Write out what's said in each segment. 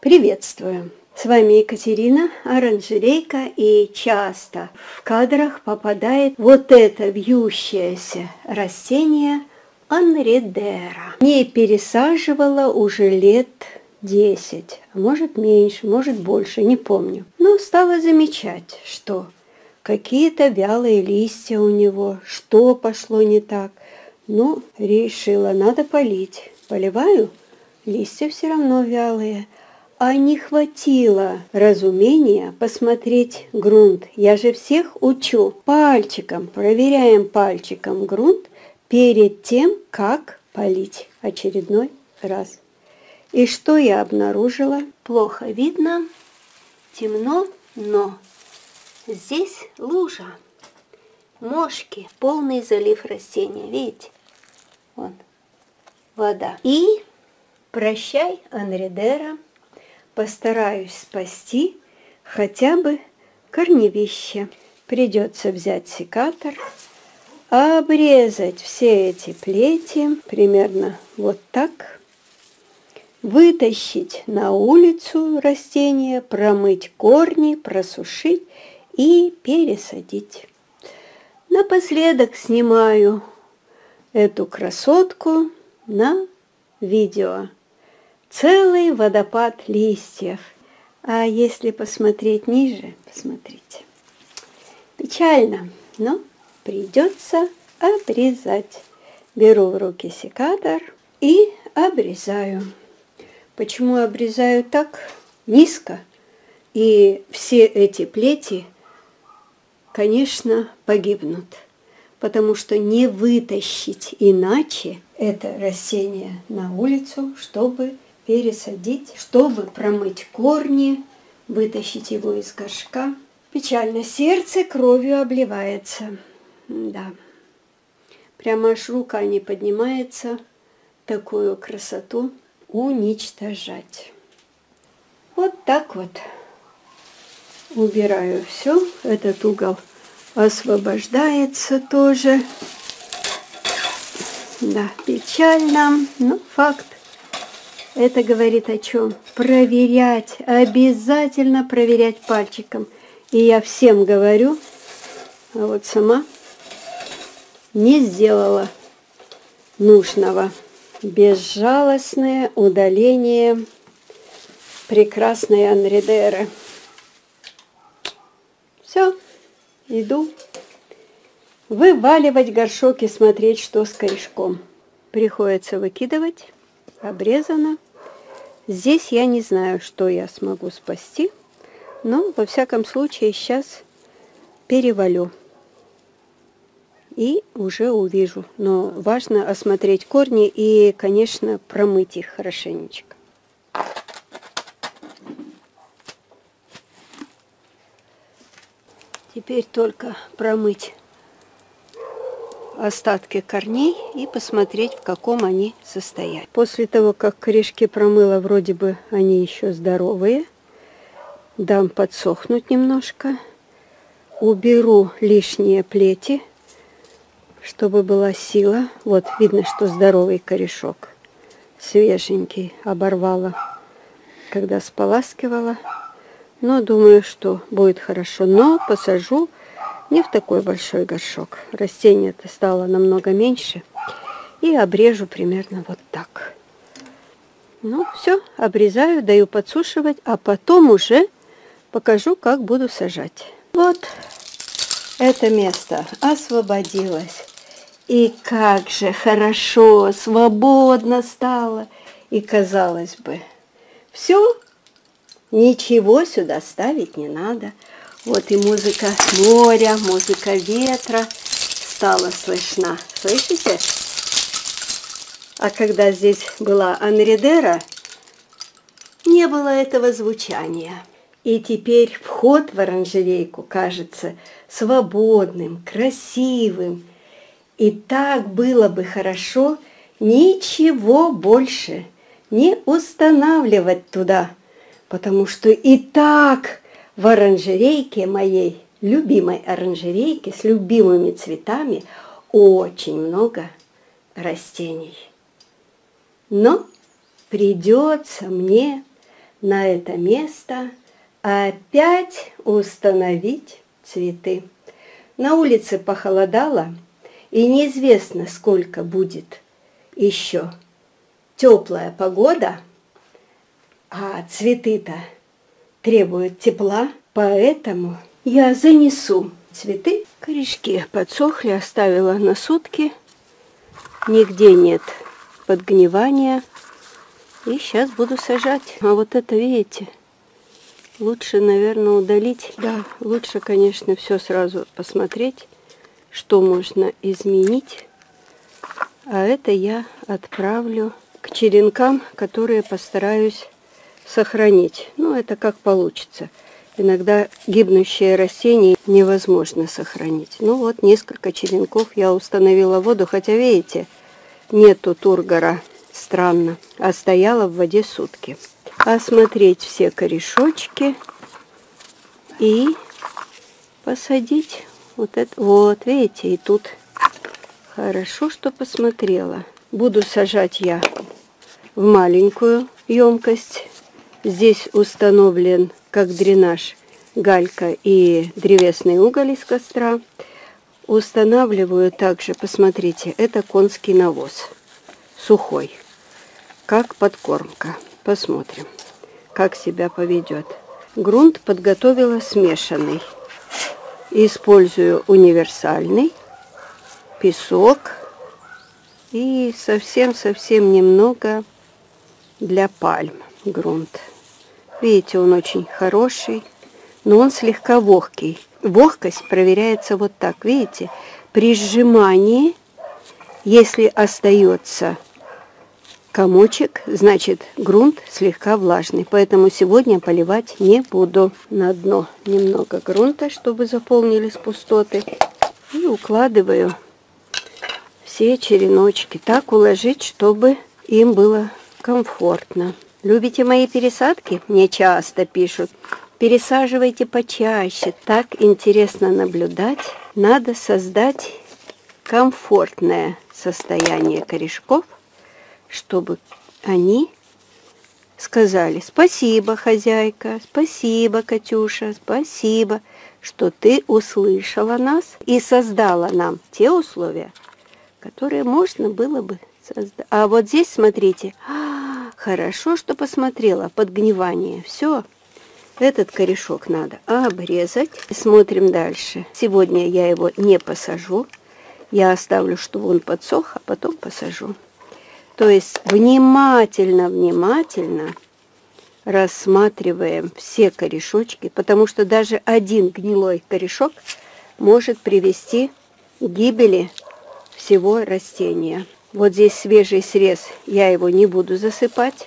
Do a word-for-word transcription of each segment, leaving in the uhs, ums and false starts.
Приветствую! С вами Екатерина, оранжерейка, и часто в кадрах попадает вот это вьющееся растение анредера. Не пересаживала уже лет десять, а может меньше, может больше, не помню. Но стала замечать, что какие-то вялые листья у него, что пошло не так. Ну, решила, надо полить. Поливаю, листья все равно вялые. А не хватило разумения посмотреть грунт. Я же всех учу. Пальчиком, проверяем пальчиком грунт перед тем, как полить очередной раз. И что я обнаружила? Плохо видно, темно, но здесь лужа, мошки, полный залив растения. Видите? Вон, вода. И прощай, анредера. Постараюсь спасти хотя бы корневище. Придется взять секатор, обрезать все эти плети, примерно вот так, вытащить на улицу растения, промыть корни, просушить и пересадить. Напоследок снимаю эту красотку на видео. Целый водопад листьев. А если посмотреть ниже, посмотрите. Печально, но придется обрезать. Беру в руки секатор и обрезаю. Почему обрезаю так низко? И все эти плети, конечно, погибнут. Потому что не вытащить иначе это растение на улицу, чтобы пересадить, чтобы промыть корни, вытащить его из горшка. Печально, сердце кровью обливается. Да, прямо аж рука не поднимается такую красоту уничтожать. Вот так вот убираю все. Этот угол освобождается тоже. Да, печально, но факт. Это говорит о чем? Проверять, обязательно проверять пальчиком. И я всем говорю, а вот сама не сделала нужного. Безжалостное удаление прекрасной анредеры. Все, иду вываливать горшок и смотреть, что с корешком. Приходится выкидывать. Обрезано. Здесь я не знаю, что я смогу спасти, но во всяком случае сейчас перевалю и уже увижу. Но важно осмотреть корни и, конечно, промыть их хорошенечко. Теперь только промыть остатки корней и посмотреть, в каком они состоянии. После того, как корешки промыла, вроде бы они еще здоровые. Дам подсохнуть немножко. Уберу лишние плети, чтобы была сила. Вот видно, что здоровый корешок. Свеженький. Оборвала, когда споласкивала. Но думаю, что будет хорошо. Но посажу не в такой большой горшок. Растение-то стало намного меньше. И обрежу примерно вот так. Ну, все, обрезаю, даю подсушивать, а потом уже покажу, как буду сажать. Вот это место освободилось. И как же хорошо, свободно стало. И казалось бы, все, ничего сюда ставить не надо. Вот и музыка моря, музыка ветра стала слышна. Слышите? А когда здесь была анредера, не было этого звучания. И теперь вход в оранжерейку кажется свободным, красивым. И так было бы хорошо ничего больше не устанавливать туда, потому что и так в оранжерейке моей, любимой оранжерейке с любимыми цветами, очень много растений. Но придется мне на это место опять установить цветы. На улице похолодало, и неизвестно, сколько будет еще теплая погода, а цветы-то требуют тепла, поэтому я занесу цветы. Корешки подсохли, оставила на сутки, нигде нет подгнивания, и сейчас буду сажать. А вот это, видите, лучше, наверное, удалить. Да, лучше, конечно, все сразу посмотреть, что можно изменить. А это я отправлю к черенкам, которые постараюсь сохранить. Ну, это как получится. Иногда гибнущие растения невозможно сохранить. Ну вот, несколько черенков я установила в воду, хотя, видите, нету тургора. Странно. А стояла в воде сутки. Осмотреть все корешочки и посадить вот это. Вот, видите, и тут хорошо, что посмотрела. Буду сажать я в маленькую емкость. Здесь установлен как дренаж галька и древесный уголь из костра. Устанавливаю также, посмотрите, это конский навоз. Сухой. Как подкормка. Посмотрим, как себя поведет. Грунт подготовила смешанный. Использую универсальный, песок и совсем-совсем немного для пальм грунт. Видите, он очень хороший, но он слегка вогкий. Вогкость проверяется вот так, видите, при сжимании, если остается комочек, значит грунт слегка влажный, поэтому сегодня поливать не буду. На дно немного грунта, чтобы заполнились пустоты, и укладываю все череночки. Так уложить, чтобы им было комфортно. Любите мои пересадки? Мне часто пишут. Пересаживайте почаще. Так интересно наблюдать. Надо создать комфортное состояние корешков, чтобы они сказали: спасибо, хозяйка, спасибо, Катюша, спасибо, что ты услышала нас и создала нам те условия, которые можно было бы создать. А вот здесь, смотрите, хорошо, что посмотрела, подгнивание. Все, этот корешок надо обрезать. Смотрим дальше. Сегодня я его не посажу. Я оставлю, чтобы он подсох, а потом посажу. То есть внимательно, внимательно рассматриваем все корешочки, потому что даже один гнилой корешок может привести к гибели всего растения. Вот здесь свежий срез, я его не буду засыпать.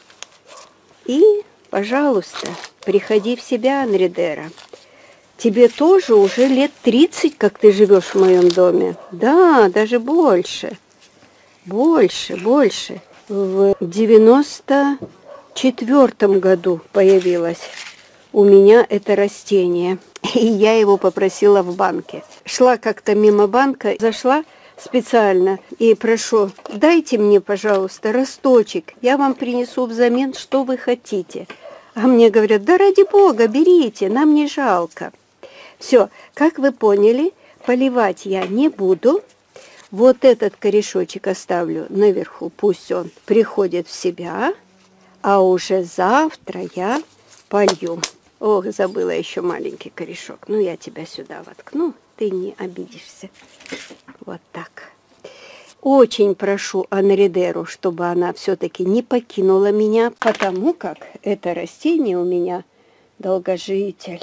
И, пожалуйста, приходи в себя, Анридера. Тебе тоже уже лет тридцать, как ты живешь в моем доме. Да, даже больше. Больше, больше. В девяносто четвёртом году появилось у меня это растение. И я его попросила в банке. Шла как-то мимо банка, зашла специально и прошу: дайте мне, пожалуйста, росточек. Я вам принесу взамен, что вы хотите. А мне говорят: да ради бога, берите, нам не жалко. Все, как вы поняли, поливать я не буду. Вот этот корешочек оставлю наверху, пусть он приходит в себя, а уже завтра я полью. Ох, забыла еще маленький корешок. Ну, я тебя сюда воткну, ты не обидишься. Вот так. Очень прошу Анридеру, чтобы она все-таки не покинула меня, потому как это растение у меня долгожитель.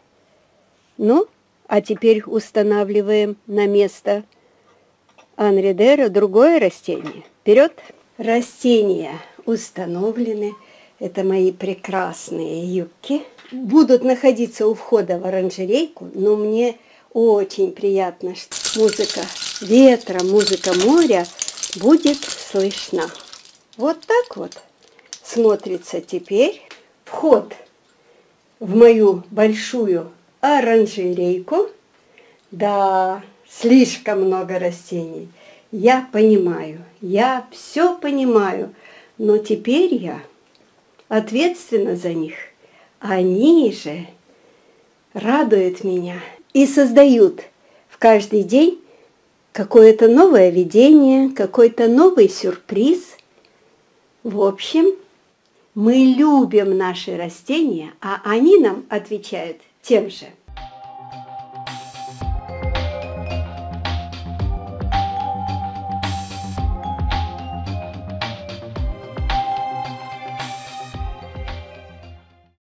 Ну, а теперь устанавливаем на место Анридера другое растение. Вперед! Растения установлены. Это мои прекрасные юбки. Будут находиться у входа в оранжерейку, но мне очень приятно, что музыка ветра, музыка моря будет слышна. Вот так вот смотрится теперь вход в мою большую оранжерейку. Да, слишком много растений. Я понимаю, я все понимаю, но теперь я ответственна за них. Они же радуют меня и создают в каждый день какое-то новое видение, какой-то новый сюрприз. В общем, мы любим наши растения, а они нам отвечают тем же.